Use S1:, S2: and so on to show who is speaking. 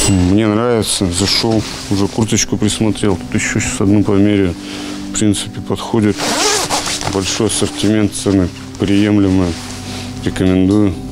S1: Мне нравится, зашел, уже курточку присмотрел. Тут еще сейчас одну померяю. В принципе, подходит. Большой ассортимент, цены приемлемые. Рекомендую.